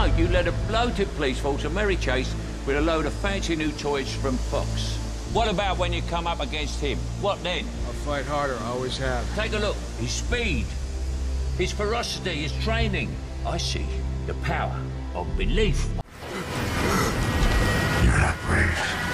bloke, you led a bloated police force a merry chase with a load of fancy new toys from Fox. What about when you come up against him? What then? I'll fight harder, I always have. Take a look. His speed, his ferocity, his training. I see the power of belief. You're not brave.